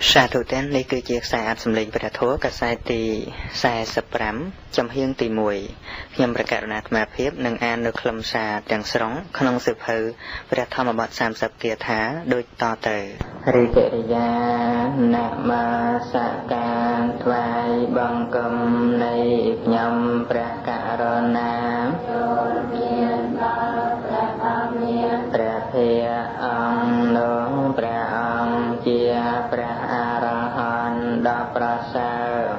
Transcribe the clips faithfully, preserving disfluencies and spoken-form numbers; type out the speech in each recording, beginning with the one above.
สาธุเต้นนี่คือเจียกสายอัดสำเร็จประทัวกับสายตีสายสปรัมจำเฮียงตีมวยยำประกาศนาธรรมเพียบหนึ่งอันโดยคลำชาอย่างสร้องขนมสืบเพอประธรรมบัตรสามสับเกียรติโดยต่อเตอริเกริยานามาสการทวายบังกรมในยำประกาศนาประเพยองนงประองเจียประอารหันดาประเสริฐ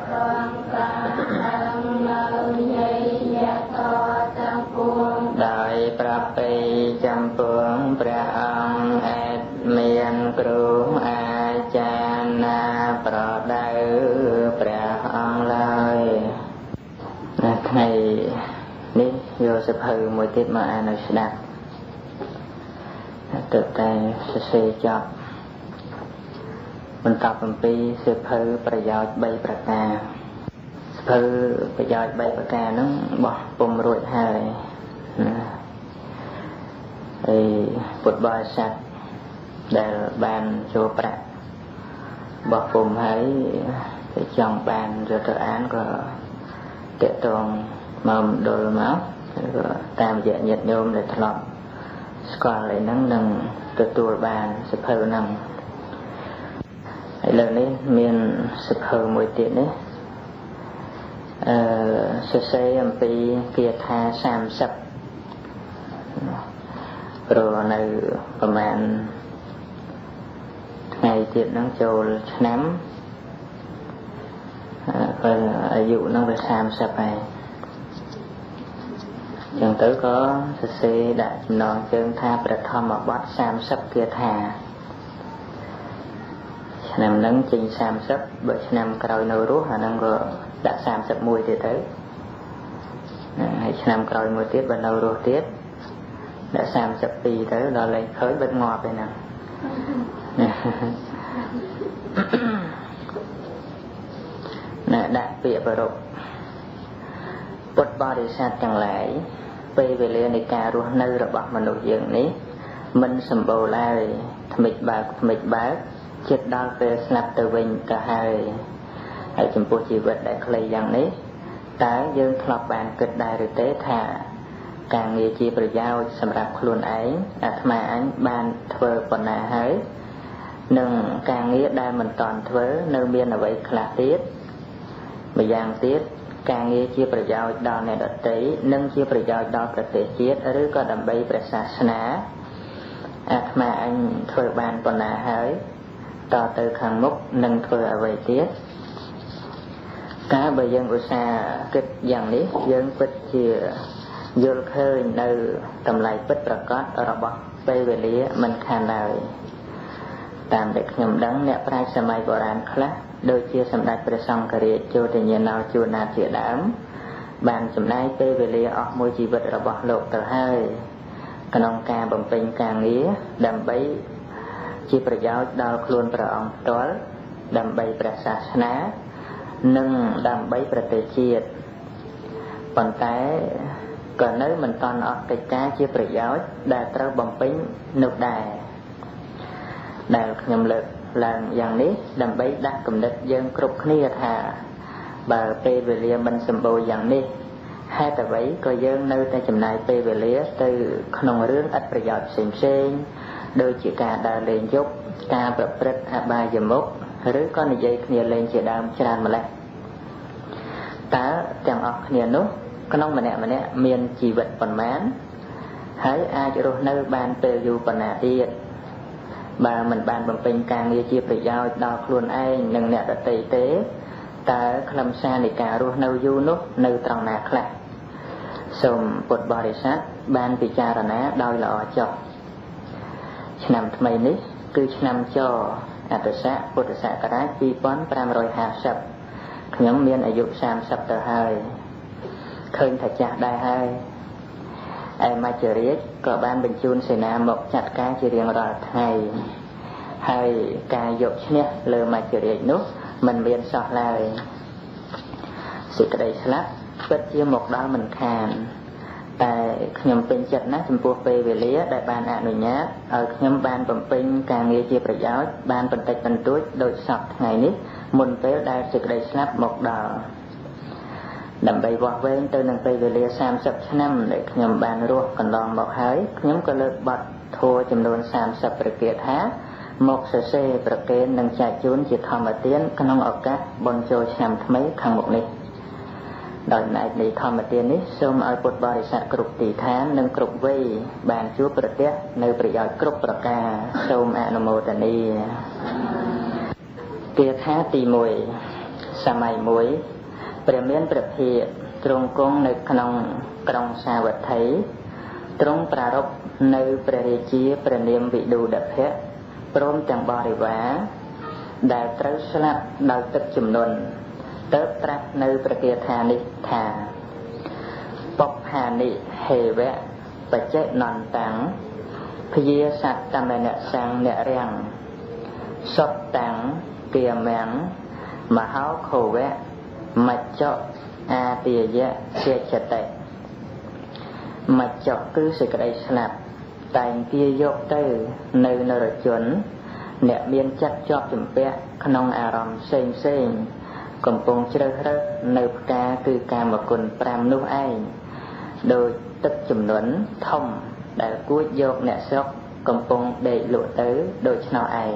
ได้ประเพจำปวงประองเอ็ดเมียนครูอาจารย์นาประดาประองเลยในนี้โยสภือมวยติดมาอ่านสดับtự tại sẽ xây cho mình tập một pi sẽ phơiประโยชน์ใบประกาเพอประโยชน์ใบประกานั้นบอกปุ่มรวยหายไอ้ปุตบริษัทได้บานโจประบอกปุ่มให้ไปจองบานจะตัวánก็เตะตรงมาโดนmáuก็ตามdạng nhiệt nhôm đểถลอกสกอร์เลยนั่งนั่งตัวตัวบานสเพอนั่งไอ้เรื่องนี้มีนสเพอมวยติดนี่เอ่อเซย์อัมปีเกียรติาสามสิบโปรในประมาณไงติดนั่งโจลน้ำเป็นอายุนั่งไปสามสิบไปอย่างตัวก็เสียได้จำนวนเชิงท่าประทอมมาวัดสามสิบเกียรติฉะนั้นนั่งจริงสามสิบเบอร์ฉะนั้นกระโดดนูรู้หานั่งก็ได้สามสิบมวยเท่าให้ฉะนั้นกระโดดมวยติดบรรดารู้ติดได้สามสิบปีเท่าเราเลยเคยเบิดงอไปนั่งน่ะได้เปียประรบปุตบริษัทจังไหลไปเวลาในการรู้ในระบบมนุษย์อย่างนี้มันสมบูรณ์เลยทำไมบาทำไมบาจิตดาวเปสนับตัววิ่งก็ให้ให้จำพวกชีวิตได้เคลียอย่างนี้แต่ยังคลอบแบนเกิดได้หรือเตะถ่าการมีจีประโยชน์สำหรับคลุนไอ้อาตมาอันบานเทอปนาให้หนึ่งการนี้ได้มันตอนเทอเนื้อเมียนเอาไว้คลาติสมาอย่างติสการเงี้ยเชี่ยประโยชน์ดาวในดัตตินึ่งเชี่ยประโยชน์ดาวประเทศเจี๊ยหรือก็ดำใบประศาสนาอาตมาอันเคยบานปนาหายต่อเติมขังมุกนึ่งเคยเอาไว้เจี๊ยการใบยังอุตสาหกิจอย่างนี้ยังปิดเชี่ยโยนเคยในกำไรปิดประกอบระบบไปเวลีมันขนาดตามเด็กหนุ่มดังเนี่ยปลายสมัยโบราณคลาโดยเชี่ยสำหรับประสงค์กระเรียโจทย์เนียนเอาจูนาเสียดามบานสำนักไปเวลีออกมวยชีวิตระบบโลกต่อให้กนองการบำเพ็ญการนี้ดำใบชีประโยชน์ดาวคลุนประองตัวดำใบประศาสนาหนึ่งดำใบประเทศเจี๊ยปัญไตก่อนนั้นมันตอนออกกิจการชีประโยชน์ได้ตระบำเพ็ญนุกได้ได้ยำเลิกหลังอย่างนี้ดำไปดักกำลังยังครบนี้ท่าบาเปเวลียมันสมบูรณ์อย่างนี้ให้แต่ไว้ก็ยังในแต่จำนายเปเวลียtừขนมเรื่องอัดประโยชน์เสียงๆโดยจิการดาเลนยกการประพฤติอบายมุกหรือก็ในใจเนียเลนเจดามชรามาแล้วแต่จังออกเนียนุขนมมันเนี่ยมันเนี่ยเมียนชีวิตปนแมนให้อาจรู้ในบานเปรยูปนาดีบามันบานบำเพ็ญการเรียจีประโยชน์ดาวคลุนไอ้หนึ่งเนี่ยตีเตะแต่คลำซาในการรู้ในยูนุในตรองนาคลาสมปุตบริษัทบานปิจารณะโดยหล่อจบฉนำทำไมนี้คือฉนำจออัตสะปุตสะกระไรปีป้อนปรามรอยหาสับขยมเมียนอายุสามสับต่อให้เคยถัดจากได้ให้ไอ้มาเจริญก็บ้านบรรจุเสนาหมกจัดการเจริญรอไทยให้การยกเนี่ยเลยมาเจริญนุ๊กมันเรียนสอบเลยสิกระไดสลับเปิดเชี่ยหมกดาวมันคานแต่ខ្ញុំពេញចិត្តណាស់ចំពោះពេលវេលាដែលបានអនុញ្ញាតឲ្យខ្ញុំបានបំពេញការងារជាប្រយោជន៍បានបន្តិចបន្តួចដោយសពថ្ងៃនេះមុនពេលដែលសេចក្តីស្លាប់មកដល់ដើម្បីវាស់វែងទៅនឹងពេលវេលាសាមសិបឆ្នាំដែលខ្ញុំបានរស់កន្លងមកហើយខ្ញុំក៏លើកបទធម៌ចំនួនសាមសិបប្រគាថាមកសរសេរប្រកេននិងចែកជូនជាធម្មទានក្នុងឱកាសបុណ្យចូលឆ្នាំថ្មីខាងមុខនេះដោយណែកនៃធម្មទាននេះសូមឲ្យពុទ្ធបរិស័ទគ្រប់ទីឋាននិងគ្រប់វ័យបានជួបប្រទះនៅប្រយោជន៍គ្រប់ប្រការសូមអនុមោទនាគាថាទីមួយសម័យមួយព្រះមានព្រះភិក្ខទ្រង់គង់នៅក្នុងក្រុងសាវត្ថីទ្រង់ប្រារព្ធនៅព្រះរាជាព្រះនាមវិឌូដភៈព្រមទាំងបរិវារដែលត្រូវស្លាប់ដោយទឹកជំនន់ទើបត្រាស់នៅប្រគាថានេះថាបព្ហានិហេវៈបច្ចេណន្តាំងភយាសត្តមនសੰនរាំងសុតតាំងគៀមាំងមហោខោវៈមច្ចៈអាទាយៈជាចតិមច្ចៈគឺសេចក្តីស្លាប់តែងទាយកទៅនៅនរជនអ្នកមានចិត្តជាប់ជំពាក់ក្នុងអារម្មណ៍ផ្សេងផ្សេងកំពុងជ្រើសរើសនៅផ្កាគឺកាមគុណប្រាំនោះឯងដោយទឹកជំនន់ធំដែលគួចយកអ្នកស្រុកកំពុងដេកលក់ទៅដូច្នោះឯង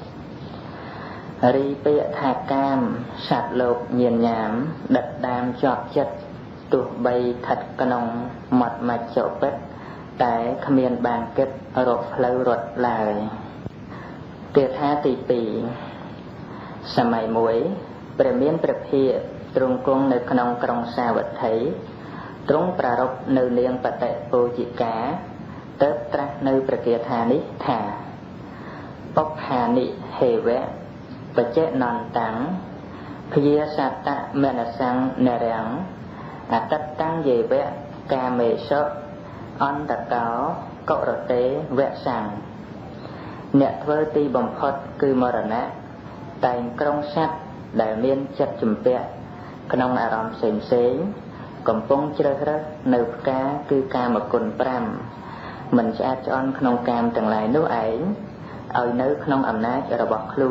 រីពាក្យថាកាមសត្វលោកញៀនញាមដិតដាមជាប់ចិត្តទោះបីស្ថិតក្នុងមត់មច្ចៈពិតតែគ្មានបានគិតរកផ្លូវរត់ឡើយគាថាទីពីរសម័យមួយព្រះមានព្រះភិក្ខទ្រង់គង់នៅក្នុងក្រុងសាវត្ថីទ្រង់ប្រារព្ធនៅនាងបតិពូជិកាទើបត្រាស់នៅប្រគាថានេះថាបព្ហានិហេវៈបច្ចេណន្តាំងភយាសត្តមនសੰនរាំងអតតាំងយេវៈកាមេសៈអន្តកោកុរតេវៈសੰអ្នកធ្វើទីបំផុតគឺមរណៈតែងក្រុងសត្វដែលមានចិត្តជំពាក់ក្នុងអារម្មណ៍ផ្សេងផ្សេងកំពុងជ្រើសរើសនៅផ្កាគឺកាមគុណប្រាំមិនឆ្អាតឆ្អន់ក្នុងកាមទាំងឡាយនោះឯងឲ្យនៅក្នុងអំណាចរបស់ខ្លួ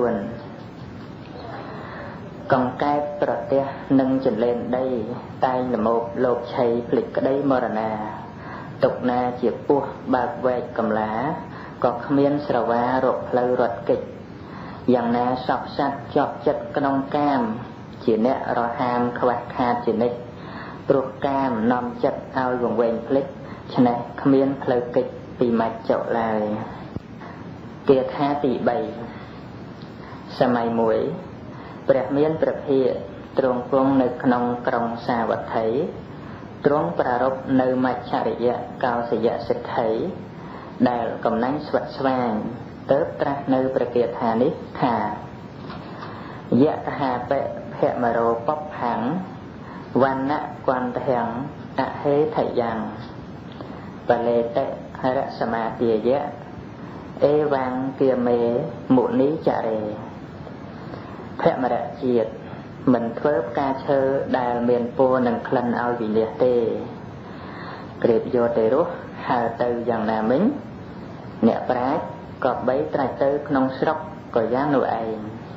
នកង្កែបប្រទះនឹងចលែនដីតែងលមោបលោកឆៃភ្លេចក្តីមរណាទុកណាជាពោះបើកវែកកំឡាក៏គ្មានស្រវារកផ្លូវរត់គេចយ៉ាងណាសពសត្វជាប់ចិត្តក្នុងកាមជាអ្នករហាមខ្វះខាតជានិច្ចព្រោះកាមនាំចិត្តឲ្យវង្វេងភ្លេចឆ្នេះគ្មានផ្លូវគេចពីមច្ចៈឡើយគាថាទីបីសម័យមួយព្រះមានព្រះភិក្ខទ្រង់គង់នៅក្នុងក្រុងសាវត្ថីទ្រង់ប្រារព្ធនៅមច្ឆរិយកោសយសិទ្ធិដែលកំណាញ់ស្វិតស្វាញទើបត្រាស់នៅប្រគាថានេះថាយៈហាបៈភមរោបផੰវណ្ណៈគន្ធហំអហេថយ៉ាងបលេតិរសមាទាយៈអេវੰគិមេមុនីចរេភមរៈជាតិមិនធ្វើផ្កាឈើដែលមានពណ៌និងក្លិនឲ្យវិនិច្ឆ័យទេក្រៀបយកទៅរស់ហើទៅយ៉ាងណាមិញអ្នកប្រាជ្ញក៏បីត្រាច់ទៅក្នុងស្រុកក៏យ៉ាងនោះឯង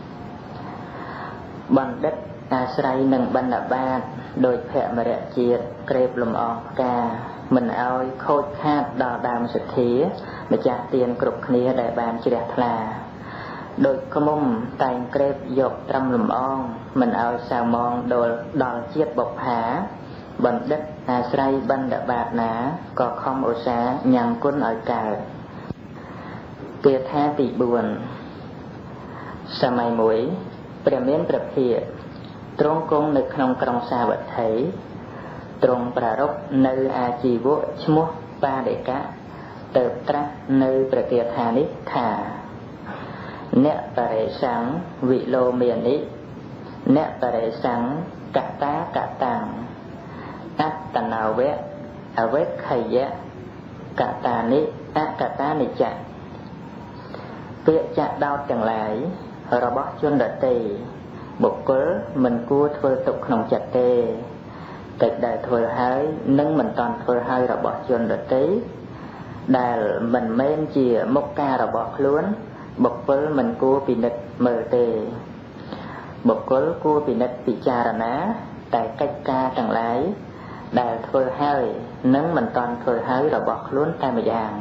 បណ្ឌិតអាស្រ័យនឹងបណ្ឌបាតដោយភមរៈជាតិក្រេបលំអងផ្កាមិនឲ្យខូចខាតដល់ដើមសទ្ធាម្ចាស់ទានគ្រប់គ្នាដែលបានជ្រះថ្លាដោយក្មុំតែងក្រេបយកត្រឹមលំអងមិនឲ្យសៅមងដល់ដល់ជាតិបុប្ផាបណ្ឌិតអាស្រ័យបណ្ឌបាតណាក៏ខំឧស្សាហ៍ញ៉ាំងគុណឲ្យកើតគាថាទីបួនសម័យមួយព្រះមានព្រះភិក្ខទ្រង់គង់នៅក្នុងក្រុងសាវត្ថីទ្រង់ប្រារព្ធនៅអាជីវៈឈ្មោះបាដិកៈទើបត្រាស់នៅប្រគាថានេះថាអ្នកបរិសੰវិលោមានិអ្នកបរិសੰកតាកតាំងអត្តណវៈអវេខយៈកតានិអកតានិច្ចៈពាក្យចាក់ដោតទាំងឡាយរបស់ជនដទៃបុគ្គលមិនគួរធ្វើទុកក្នុងចិត្តទេកិច្ចដែលធ្វើហើយនិងមិនតាន់ធ្វើហើយរបស់ជនដទៃដែលមិនមែនជាមុខការរបស់ខ្លួនបុគ្គលមិនគួរពិនិត្យមើលទេបុគ្គលគួរពិនិត្យពិចារណាតែកិច្ចការទាំងឡាយដែលធ្វើហើយនិងមិនតាន់ធ្វើហើយរបស់ខ្លួនតែម្យ៉ាង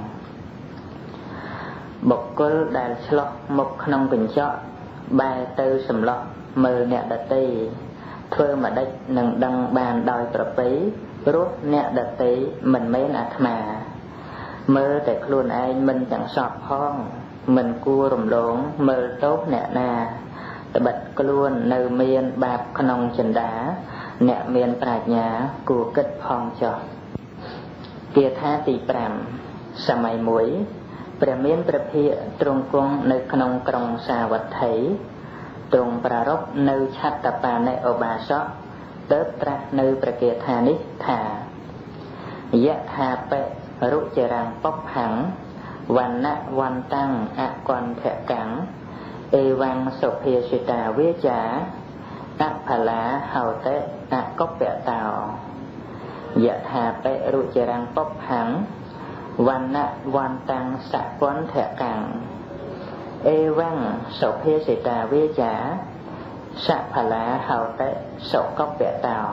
បុគ្គលដែលឆ្លោះមុខក្នុងកញ្ចក់បែរទៅសម្លក់មើលអ្នកដទៃធ្វើម្ដេចនឹងដឹងបានដោយប្រពៃព្រោះអ្នកដទៃមិនមែនអាត្មាមើលតែខ្លួនឯងមិនទាំងសពផងមិនគួររំលងមើលទោសអ្នកណាត្បិតខ្លួននៅមានបាបក្នុងចិន្តាអ្នកមានប្រាជ្ញាគួរគិតផងចុះគាថាទីប្រាំសម័យមួយព្រះមានព្រះភិក្ខទ្រង់គង់នៅក្នុងក្រុងសាវត្ថីទ្រង់ប្រារព្ធនៅឆត្តបានិឧបាសកទើបត្រាស់នៅព្រះគាថានេះថាយថាបិរុចរាំងបុប្ផੰវណ្ណៈវន្តាំងអកន្ធកាំងអេវੰសុភាសិតាវាចាអផល្លាហោតិអកុបតោយថាបិរុចរាំងបុប្ផੰវណ្ណៈវន្តាំងសកន្ធកាំងអេវੰសុភាសិតាវាចាសផល្លាហោតិសុកុបតោ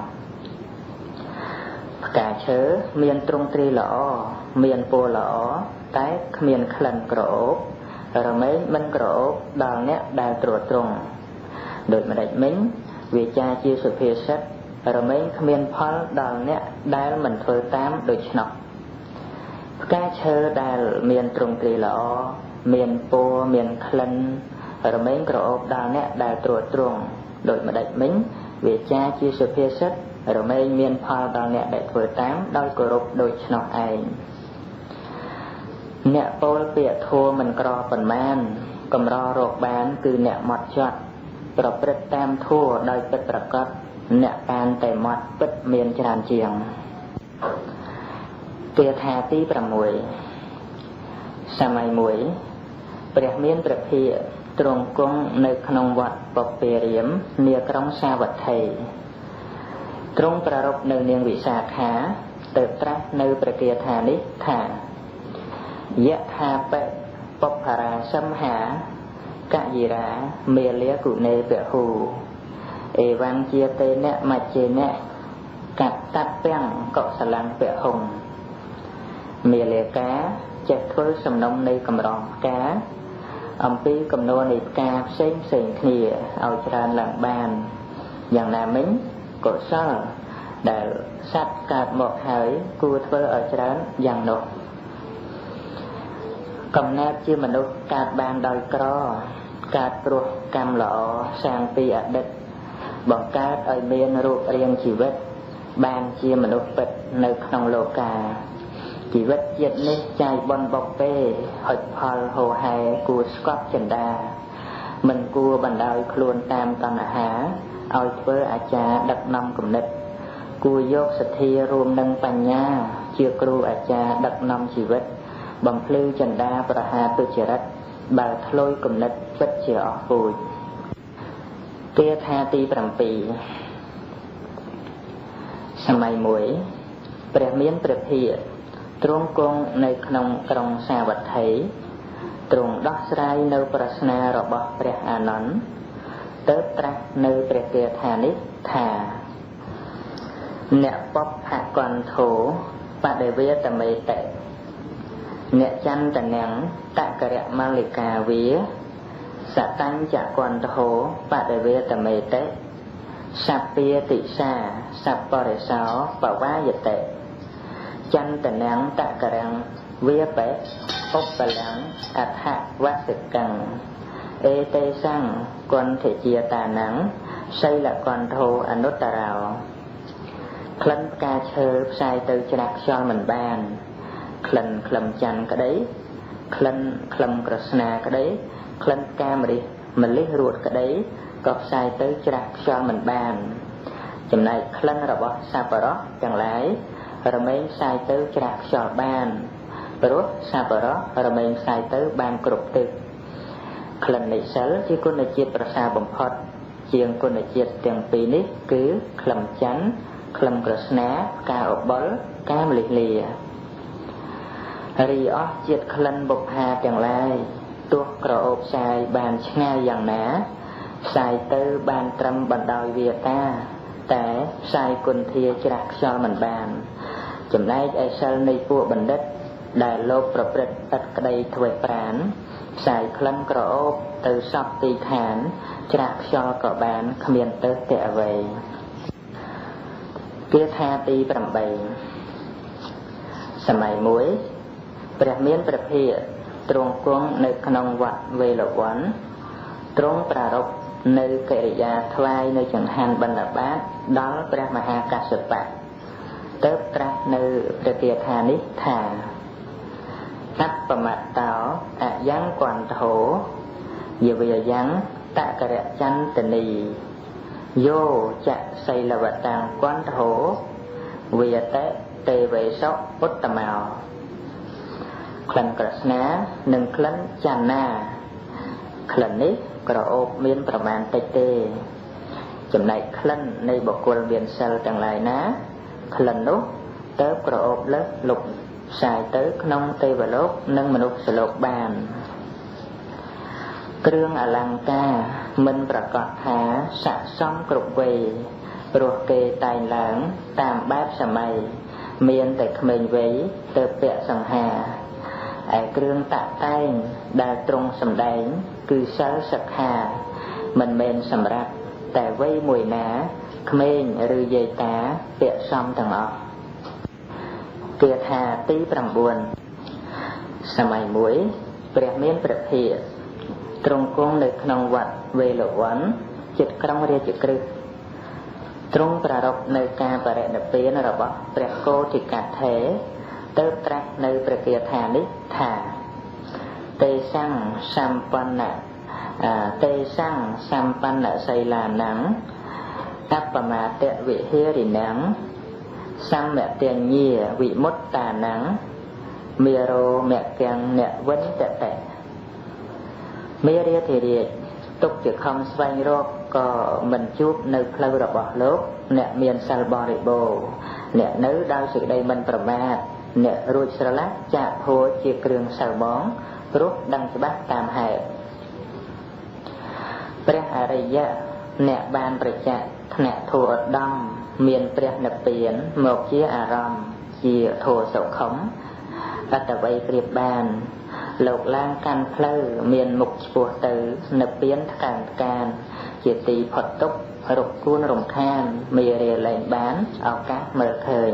ផ្កាឈើមានទ្រង់ទ្រាយល្អមានពណ៌ល្អតែគ្មានក្លិនក្រអូបរមែងមិនក្រអូបដល់អ្នកដែលត្រួតត្រងដូចម្ដេចមិញវាចាជាសុភាសិតរមែងគ្មានផលដល់អ្នកដែលមិនធ្វើតាមដូច្នោះផ្កាឈើដែលមានទ្រង់ទ្រាយល្អមានពណ៌មានក្លិនរមែងក្រអូបដល់អ្នកដែលត្រួតត្រងដូចម្ដេចមិញវាចាជាសុភាសិតរមែងមានផលដល់អ្នកដែលធ្វើតាមដោយគោរពដូច្នោះឯងអ្នកពោលពាក្យធម៌មិនក្រប៉ុន្មានកម្ររកបានគឺអ្នកម៉ត់ចត់ប្រព្រឹត្តតាមធម៌ដោយពិតប្រាកដអ្នកបានតែម៉ត់ពិតមានច្រើនជាងគាថាទីប្រាំមួយសម័យមួយព្រះមានព្រះភិក្ខទ្រង់គង់នៅក្នុងវត្តពពារាមនាក្រុងសាវត្ថីទ្រង់ប្រារព្ធនៅនាងវិសាខាទើបត្រាស់នៅព្រះគាថានេះថាយថាបិបុប្ផរាសំហាកយិរាមេលាគុណេពហូអេវੰជាតេនៈមច្ចេនៈកតតពាំងកុសលੰពហុងមេលាកាចេះធ្វើសំណុំនៃកម្រងផ្កាអំពីកំណួននៃផ្កាផ្សេងផ្សេងគ្នាឲ្យច្រើនឡើងបានយ៉ាងណាមិញកុសលដែលសត្វកើតមកហើយគួរធ្វើឲ្យច្រើនយ៉ាងនោះកំណើតជាមនុស្សកើតបានដោយក្រកើតព្រោះកម្មល្អសាងពីអតីតបង្កើតឲ្យមានរូបរាងជីវិតបានជាមនុស្សពិតនៅក្នុងលោកាជីវិតជាតិនេះចាយបនបុកពេហុចផលហូរហែគួរស្កប់ចិន្តាមិនគួរបណ្ដោយខ្លួនតាមតណ្ហាឲ្យធ្វើអាចារ្យដឹកនាំគំនិតគួរយកសទ្ធារួមនឹងបញ្ញាជាគ្រូអាចារ្យដឹកនាំជីវិតបំភ្លឺចិន្តាប្រហាទុច្ចរិតបើធ្លុយគំនិតពិតជាអស់ពូជគាថាទីប្រាំពីរសម័យមួយព្រះមានព្រះភិក្ខទ្រង់គង់នៅក្នុងក្រុងសាវត្ថីទ្រង់ដោះស្រាយនៅប្រស្នារបស់ព្រះអានន្ទទើបត្រាស់នៅព្រះគាថានេះថាអ្នកបព្ភកន្ធោបដិវេតមេតិអ្នកចន្ទនាំងតករៈមលិកាវាសតញ្ចកន្ធោបដិវេតមេតិសពាតិសាសពរិសោបវាយតិចន្ទនាំងតករៈវាបេឧបលੰអថវសិកੰអេតេសੰគន្ធជាតានੰសីលកន្ធោអនុត្តរោក្លិនផ្កាឈើផ្សាយទៅច្រាស់ខ្យល់មិនបានក្លិនក្លឹមច័ន្ទក្តីក្លិនក្លឹមក្រស្នាក្តីក្លិនផ្កាម្រិសម្លិះរួតក្តីក៏ផ្សាយទៅច្រាស់ខ្យល់មិនបានចំណែកក្លិនរបស់សប្បុរសទាំងឡាយរមែងផ្សាយទៅច្រាស់ខ្យល់បានព្រោះសប្បុរសរមែងផ្សាយទៅបានគ្រប់ទិសក្លិននៃសិលជាគុណជាតិប្រសើរបំផុតជាងគុណជាតិទាំងពីរនេះគឺក្លឹមច័ន្ទក្លឹមក្រស្នាការអបិលការមលិះលារីអស់ជាតិក្លិនបុប្ផាទាំងឡាយទោះក្រអូបផ្សាយបានឆ្ងាយយ៉ាងណាផ្សាយទៅបានត្រឹមបណ្ដោយវាតាតែផ្សាយគុន្ធាច្រាស់ខ្យល់មិនបានចំណែកឯសិលនៃពួកបណ្ឌិតដែលលោកប្រព្រឹត្តឥតក្តីធ្វេសប្រានផ្សាយក្លិនក្រអូបទៅសពទីឋានច្រាស់ខ្យល់ក៏បានគ្មានទៅតែអ្វីគាថាទីប្រាំបីសម័យមួយព្រះមានព្រះភិក្ខទ្រង់គង់នៅក្នុងវត្តវេលវ័នទ្រង់ប្រារព្ធនៅកិរិយាថ្វាយនៅចង្ហាន់បណ្ឌបាតដល់ព្រះមហាកស្សបៈទើបត្រាស់នៅព្រះគាថានេះថាអបមត្តោអយ៉ាងគន្ធោយវាយ៉ាងតករៈចន្តនីយោចសីលវតាំងគន្ធោវិយតេទេវេសោឧត្តមោក្លិនក្រស្នានិងក្លិនចន្នាក្លិននេះក្រអូបមានប្រមាណតិចទេចំណែកក្លិននៃបុគ្គលមានសិលទាំងឡាយណាក្លិននោះទៅក្រអូបលើសលុបផ្សាយទៅក្នុងទេវលោកនិងមនុស្សលោកបានគ្រឿងអលង្ការមិនប្រកាសថាស័ក្តិសមគ្រប់វ័យព្រោះគេតែងឡើងតាមបែបសម័យមានតែក្មេងវ័យទៅពាក់សង្ហាឯគ្រឿងតាក់តែងដែលទ្រង់សម្ដែងគឺសិលសិក្ខាមិនមែនសម្រាប់តែវ័យមួយណាក្មេងឬយាយតាពាក់សមទាំងអស់គាថាទីប្រាំបួនសម័យមួយព្រះមានព្រះភិក្ខទ្រង់គង់នៅក្នុងវត្តវេលវ័នជិតក្រុងរាជក្រឹស្នទ្រង់ប្រារព្ធនៅការបរិនិព្វានរបស់ព្រះគោតិកថេទើបត្រាស់នៅព្រះគាថានេះថាទេសੰសម្បណ្ណទេសੰសម្បណ្ណសីលានੰអបមាតវិហេរិណੰសម្មតញ្ញាវិមុតតានੰមេរោមគ្គំនវិន្តតេមេរាធិរាជទុកជាខំស្វែងរកក៏មិនជួបនៅផ្លូវរបស់លោកអ្នកមានសិលបរិបូរណ៍អ្នកនៅដោយសេចក្តីមិនប្រមាទអ្នករួចស្រឡះចាកធัวជាគ្រឿងសៅបងព្រោះដឹងច្បាស់តាមហេតុព្រះអរិយៈអ្នកបានប្រចាក់ថ្នាក់ធัวឧត្តមមានព្រះនិព្វានមកជាអារម្មណ៍ជាធัวសុខុមអត្តវ័យប្រៀបបានលោកឡើងកាន់ផ្លូវមានមុខឆ្ពោះទៅនិព្វានថ្កើងថ្កានជាទីផុតទុក្ខរកគួនរំខានមេរៀលែងបានឱកាសមើលឃើញ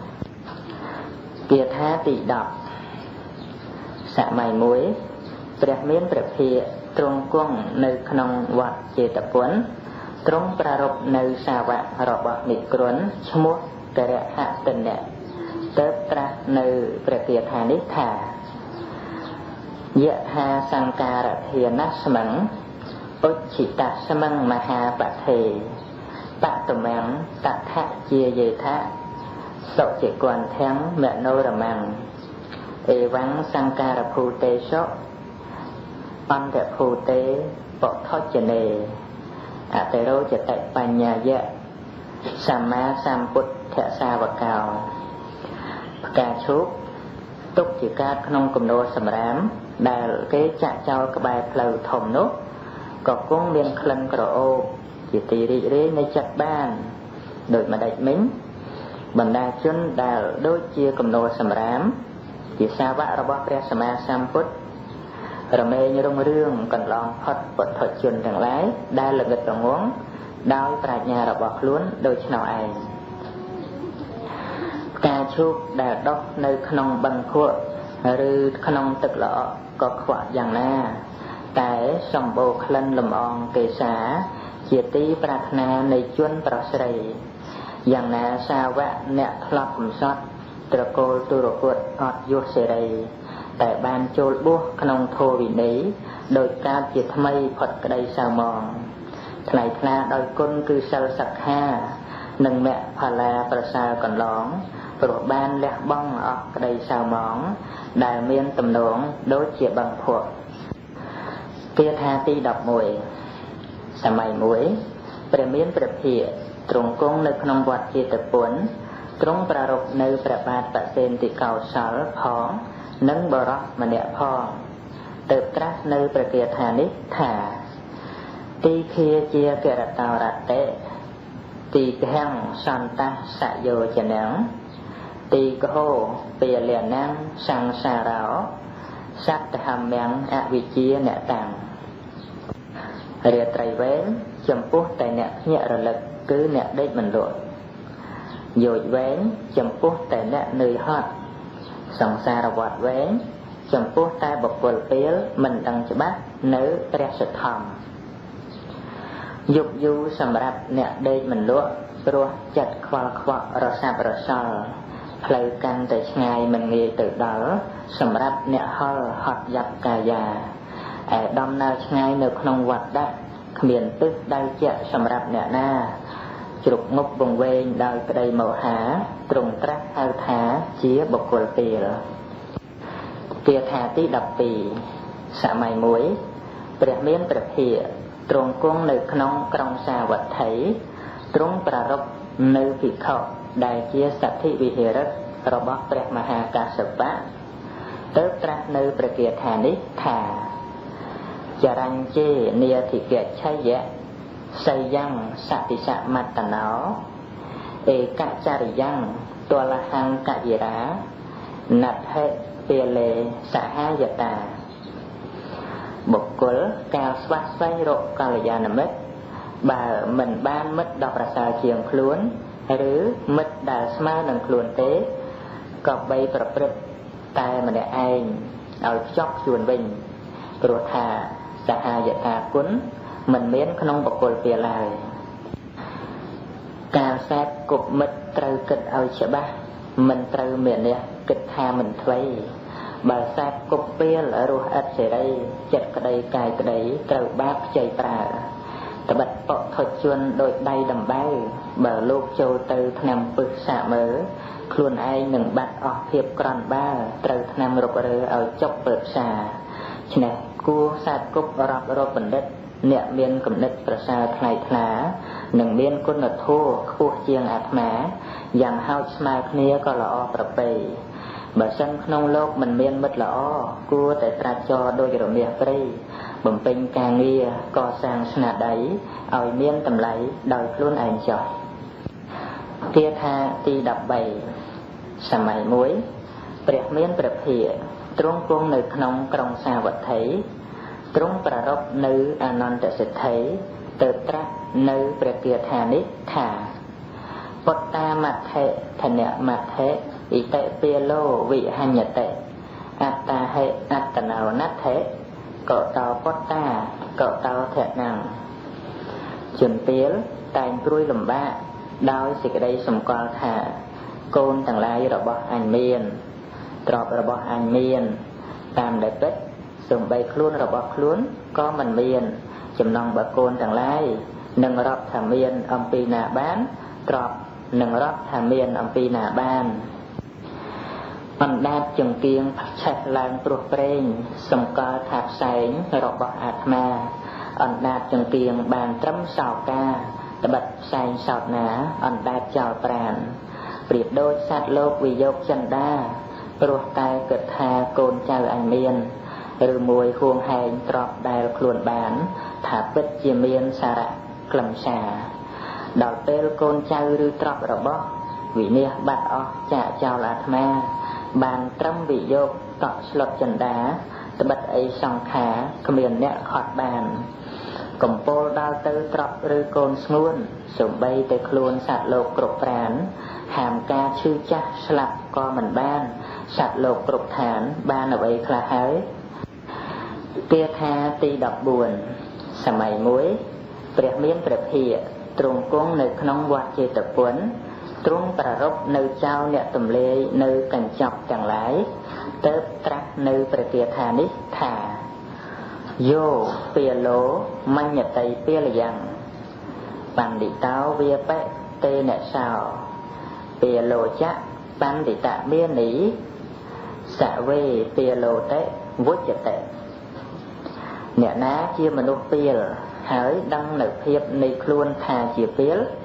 គាថាទីដប់សម័យមួយព្រះមានព្រះភិក្ខទ្រង់គង់នៅក្នុងវត្តចេតពុនទ្រង់ប្រារព្ធនៅសាវករបស់និក្រន់ឈ្មោះករហតនៈទើបត្រាស់នៅព្រះគាថានេះថាយថាសង្ការធានស្មੰឧច្ឆិតស្មੰមហាបថេបតមੰតថជាយេថសុចិគន្ធំមនោរមੰអេវੰសង្ការភូតេសុអន្តភូតេបុថុចនេអតិរោចតិបញ្ញាយៈសម្មាសម្ពុទ្ធសាវកោផ្កាឈូកទុកជាកើតក្នុងគំនរសម្រាមដែលគេចាក់ចោលក្បែរផ្លូវធំនោះក៏គង់មានក្លិនក្រអូបជាទីរីករាយនៃចិត្តបានដូចម្ដេចមិញបណ្ដាជនដែលដូចជាគំនរសម្រាមជាសាវករបស់ព្រះសម្មាសម្ពុទ្ធរមែងរុងរឿងកន្លងផុតពុទ្ធជនទាំងឡាយដែលល្ងិតល្ងង់ដោយប្រាជ្ញារបស់ខ្លួនដូច្នោះឯងផ្កាឈូកដែលដុះនៅក្នុងបឹងភក់ឬក្នុងទឹកល្អក់ក៏ខ្វាក់យ៉ាងណាតែសម្បូរក្លិនលំអងកេសាជាទីប្រាថ្នានៃជនប្រុសស្រីយ៉ាងណាសាវកអ្នកធ្លាប់កំសត់ត្រកូលទុរគតអត់យុះសេរីតែបានចូលបួសក្នុងធម៌វិន័យដោយកើតជាថ្មីផុតក្តីសៅមងថ្លៃថ្លាដោយគុណគឺសិលសិក្ខានិងមគ្គផលាប្រសើរកន្លងព្រោះបានលះបង់អស់ក្តីសៅមងដែលមានទំនងដូចជាបឹងភក់គាថាទីដប់មួយសម័យមួយព្រះមានព្រះភិក្ខទ្រង់គង់នៅក្នុងវត្តចេតពុនទ្រង់ប្រារព្ធនៅព្រះបាទបសេនតិកោសលផងនិងបរោះម្នាក់ផងទើបត្រាស់នៅព្រះគាថានេះថាទីគាជាកិរតោរតេទីកាំងសន្តសយោចនាងទីកហោពេលនាងសង្សារោសត្តហមំអវិជ្ជាអ្នកតាំងរាត្រីវែងចំពោះតែអ្នកភ្ញាក់រលឹកគឺអ្នកដេកមិនលក់យោជវែងចំពោះតែអ្នកនឿយហត់សង្សារវត្តវែងចំពោះតែបុគ្គលពេលមិនដឹងច្បាស់នៅព្រះសទ្ធំយប់យូរសម្រាប់អ្នកដេកមិនលក់ព្រោះចិត្តខ្វល់ខ្វាក់រសាប់រសល់ផ្លូវកាន់តែឆ្ងាយមិនងាយទៅដល់សម្រាប់អ្នកហល់ហត់យ៉ាប់កាយាឯដំណើរឆ្ងាយនៅក្នុងវត្តដាក់គ្មានទិសដៅជាក់សម្រាប់អ្នកណាជ្រុកមុខវង្វេងដោយក្តីមោហាទ្រង់ត្រាស់ហៅថាជាបុគ្គលពេលគាថាទីដប់ពីរសម័យមួយព្រះមានព្រះភិក្ខទ្រង់គង់នៅក្នុងក្រុងសាវត្ថីទ្រង់ប្រារព្ធនៅភិក្ខុដែលជាសទ្ធិវិហារៈរបស់ព្រះមហាកាសបៈទើបត្រាស់នៅព្រះគាថានេះថាចរញ្ជេនាធិកច្ឆយៈសយ៉ាងសតិសមត្តណោឯកចរិយ៉ាងទលហង្កយិរាណដ្ឋិពេលេសហយតាបុគ្គលកាលស្វះស្វែងរកកល្យាណមិត្តបើមិនបានមិត្តដ៏ប្រសើរជាងខ្លួនឬមិត្តដែលស្មើនឹងខ្លួនទេក៏បីប្រព្រឹត្តតែម្នាក់ឯងឲ្យខ្ជាប់ខ្ជួនវិញព្រោះថាសហយតាគុណមិនមានក្នុងបុគ្គលពេលឡើយការសែបគប់មិត្តត្រូវគិតឲ្យច្បាស់មិនត្រូវមានអ្នកគិតថាមិនថ្មីបើសែបគប់ពេលរស់ឥតសេរីចិត្តក្តីកាយក្តីត្រូវបាបខ្ចីប្រើត្បិតបកថុជជន់ដោយដៃដំបៅបើលោកចូលទៅឆ្នាំពឹសសាកមើលខ្លួនឯងនឹងបាត់អស់ភាពក្រន់បាល់ត្រូវឆ្នាំរុករើឲ្យចុកពើផ្សាឆ្នេះគួរសែបគប់រាប់រកបណ្ឌិតអ្នកមានគំនិតប្រសើរថ្លៃថ្លានិងមានគុណធម៌ខ្ពស់ជាងអាត្មាយ៉ាងហោចស្មើគ្នាក៏ល្អប្រពៃបើសិនក្នុងលោកមិនមានមិត្តល្អគួរតែត្រាច់ចរដោយរមាសព្រៃបំពេញការងារកសាងស្នាដៃឲ្យមានតម្លៃដោយខ្លួនឯងចុះគាថាទីដប់បីសម័យមួយព្រះមានព្រះភិក្ខទ្រង់គង់នៅក្នុងក្រុងសាវត្ថីទ្រង់ប្រារព្ធនៅអនន្តសិទ្ធិទើបត្រាស់នៅព្រះគាថានេះថាពុត្តាមត្ថិធនមត្ថិអិតិពេលោវិហញ្ញតិអត្តាហេអត្តនោណដ្ឋិកតោពុត្តាកតោធនំជនពេលតែងព្រួយលំបាកដោយសេចក្តីសម្គាល់ថាកូនទាំងឡាយរបស់អញមានទ្រព្យរបស់អញមានតាមដែលពិតសំបីខ្លួនរបស់ខ្លួនក៏មិនមានចំណងបើកូនទាំងឡាយនឹងរាប់ថាមានអំពីណាបានទ្រព្យនឹងរាប់ថាមានអំពីណាបានអណ្ដាតចង្គៀងឆេះឡើងព្រោះប្រេងសម្គាល់ថាផ្សែងរបស់អាត្មាអណ្ដាតចង្គៀងបានត្រឹមសោកាត្បិតផ្សែងសោតណាអណ្ដាតចោលប្រាណប្រៀបដូចសត្វលោកវិយោគចិន្តាព្រោះតែគិតថាកូនចៅអញមានឬមួយហួងហែងទ្រព្យដែលខ្លួនបានថាពិតជាមានសារៈក្លឹមសារដល់ពេលកូនចៅឬទ្រព្យរបស់វិនាសបាត់អស់ចាកចោលអាត្មាបានត្រឹមវិយោគតក់ស្លុតចិន្តាត្បិតអីសង្ខារគ្មានអ្នកខត់បានកំពូលដល់ទៅទ្រព្យឬកូនស្ងួនសូម្បីតែខ្លួនសត្វលោកគ្រប់ប្រាណហាមការឈឺចាស់ស្លាប់ក៏មិនបានសត្វលោកគ្រប់ឋានបានអ្វីខ្លះហើយគាថាទីដប់បួនសម័យមួយព្រះមានព្រះភិក្ខទ្រង់គង់នៅក្នុងវត្តចេតពុនទ្រង់ប្រារព្ធនៅចៅអ្នកទម្លាយនៅកញ្ចប់ទាំងឡាយទើបត្រាស់នៅព្រះគាថានេះថាយោពេលោមញ្ញតិពេលយ៉ាងបណ្ឌិតោវាបេតេនសោពេលោចៈបណ្ឌិតមាននីសវេពេលោតេវុចតេអ្នកណាជាមនុស្សពេលហើយដឹងនៅភាពនៃខ្លួនថាជាពេល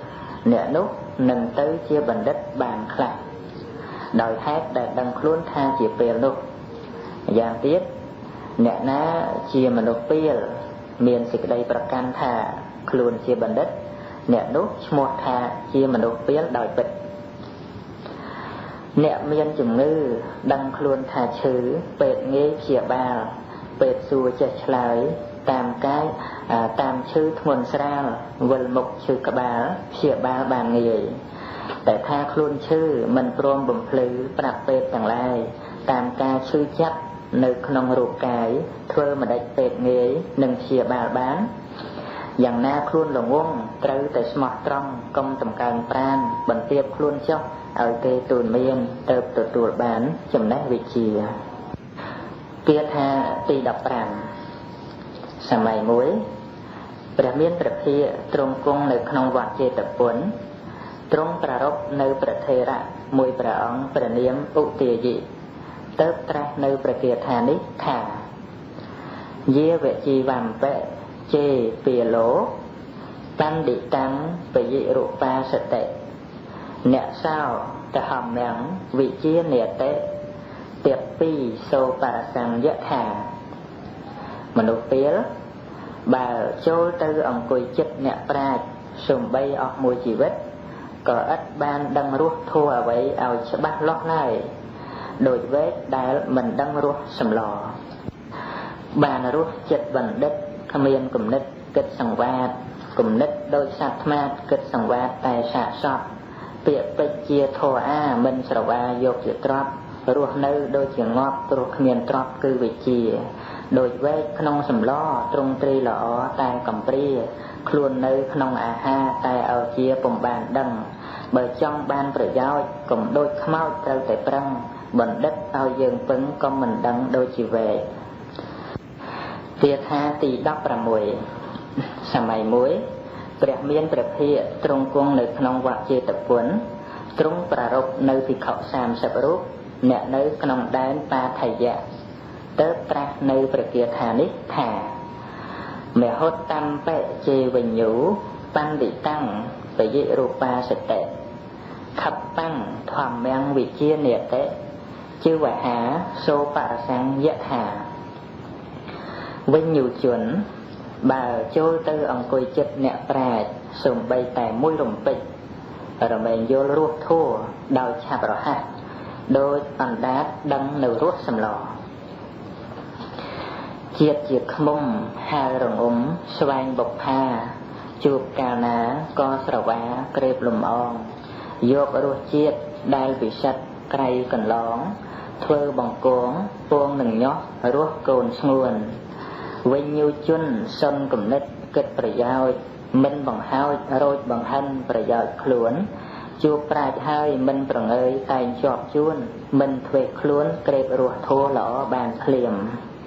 អ្នកនោះនឹងទៅជាបណ្ឌិតបានខ្លះដោយហេតុដែលដឹងខ្លួនថាជាពេលនោះយ៉ាងទៀតអ្នកណាជាមនុស្សពេលមានសេចក្តីប្រកាន់ថាខ្លួនជាបណ្ឌិតអ្នកនោះឈ្មោះថាជាមនុស្សពេលដោយពិតអ្នកមានជំងឺដឹងខ្លួនថាឈឺពេទ្យងាយព្យាបាលពេទ្យសួរចេះឆ្លើយតាមកាយតាមឈឺធ្ងន់ស្រាលវិលមុខឈឺក្បាលព្យាបាលបានងាយតែថាខ្លួនឈឺមិនព្រមបំភ្លឺប្រាប់ពេទ្យទាំងឡាយតាមការឈឺចាប់នៅក្នុងរូបកាយធ្វើមិនដេចពេទ្យងាយនឹងព្យាបាលបានយ៉ាងណាខ្លួនល្ងងត្រូវតែស្មោះត្រង់កុំតម្កើងប្រានបន្ទាបខ្លួនចុះឲ្យគេទូលមានទៅទទួលបានចំណេះវិជ្ជាគាថាទីដប់ប្រាំសម័យមួយព្រះមានព្រះភិក្ខទ្រង់គង់នៅក្នុងវត្តចេតពុនទ្រង់ប្រារព្ធនៅព្រះថេរៈមួយព្រះអង្គព្រះនាមឧទាយិទៅត្រាស់នៅព្រះគាថានេះថាយាវជីវំបៈជេពាលោបណ្ឌិតាំងបយិរូបាសតិអ្នកសោតហមំវិជានេតិទៀតពីសោបរសង្យថាមនុស្សពេលបើចូលទៅអង្គុយចិត្តអ្នកប្រាជ្ញសំបីអស់មួយជីវិតក៏ឥតបានដឹងរសធัวអ្វីឲ្យច្បាស់លាស់ឡើយដូចវេកដែលមិនដឹងរសសម្លបានរសចិត្តបណ្ឌិតគ្មានគំនិតគិតសង្វាតគំនិតដោយសត្វថ្មាតគិតសង្វាតតែសាកសពពាក្យពេចជាធរអាមិនស្រវាយកជាទ្រព្យរស់នៅដូចជាងាប់ព្រោះគ្មានទ្រព្យគឺវិជ្ជាដោយវេកក្នុងសម្លទ្រង់ទ្រីល្អតែកំព្រាខ្លួននៅក្នុងអាហារតែឲ្យជាពុំបានដឹងបើចង់បានប្រយោជន៍កុំដូចខ្មោចត្រូវតែប្រឹងបណ្ឌិតឲ្យយើងពឹងក៏មិនដឹងដូចជាវេកគាថាទីដប់ប្រាំមួយសម័យមួយព្រះមានព្រះភិក្ខទ្រង់គង់នៅក្នុងវត្តចេតពុនទ្រង់ប្រារព្ធនៅភិក្ខុសាមសិបរូបអ្នកនៅក្នុងដែនបាថយៈទៅត្រាស់នៅព្រះគាថានេះថាមហុតតំបៈជេវិញ្ញូបណ្ឌិតាំងបយិរូបាសតិខបតាំងធម្មំវិជានេតិជិវហាសោបរសង្យថាវិញ្ញូជនបើចូលទៅអង្គុយចិត្តអ្នកប្រាជ្ញសំបីតែមួយរំពេចរមែងយល់រសធัวដោយឆាប់រហ័សដោយអណ្ដាតដឹងនៅរសសម្លជាតិជាខ្មុំហើរងំស្វែងបុប្ផាជួបកាលណាក៏ស្រវាក្រេបលំអងយករសជាតិដែលពិសិដ្ឋក្រៃកន្លងធ្វើបង្កងពងនឹងញាស់រសកូនស្ងួនវិញ្ញូជនសុនគំនិតគិតប្រយោជន៍មិនបង្ហោចរោចបង្ហិនប្រយោជន៍ខ្លួនជួបប្រាជ្ញហើយមិនប្រងើយតែងជាប់ជួនមិនធ្វេសខ្លួនក្រេបរសធัวល្អបានភ្លាម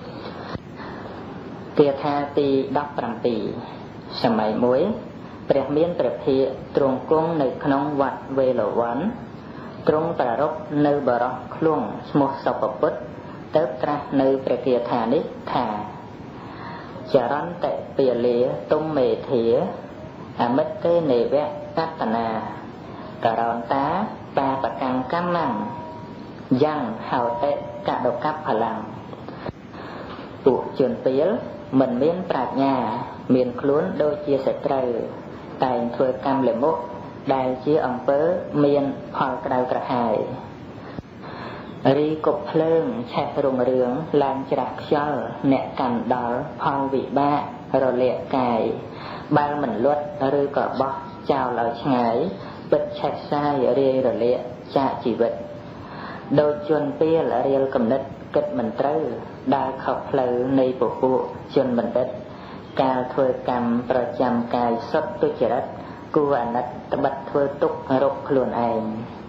គាថាទីដប់ប្រាំពីរសម័យមួយព្រះមានព្រះភិក្ខទ្រង់គង់នៅក្នុងវត្តវេលវ័នទ្រង់ប្រារព្ធនៅបរោះឃ្លួងឈ្មោះសុភពុទ្ធទៅត្រាស់នៅព្រះគាថានេះថាចរន្តពាលាទុំមេធាអមិតទេនេវៈតតនាករនតាបាបកម្មកម្មੰយ៉ាងហោតិកដកផលាំងពួកជនពេលមិនមានប្រាជ្ញាមានខ្លួនដូចជាសត្រូវតែងធ្វើកម្មលមុខដែលជាអំពើមានផលក្តៅក្រហាយរីកប់ភ្លើងឆេះរុងរឿងឡើងច្រាស់ខ្យល់អ្នកកាន់ដល់ផលវិបាករលាកកាយបើមិនលត់ឬក៏បោះចោលឲ្យឆ្ងាយពិតឆេះសាយរាយរលាកចាកជីវិតដោយជនពេលរៀលគំនិតគិតមិនត្រូវដើរខុសផ្លូវនៃពពួកជនបណ្ឌិតកាលធ្វើកម្មប្រចាំកាយសុទ្ធទុច្ចរិតគួរអាណិតត្បិតធ្វើទុក្ខរកខ្លួនឯង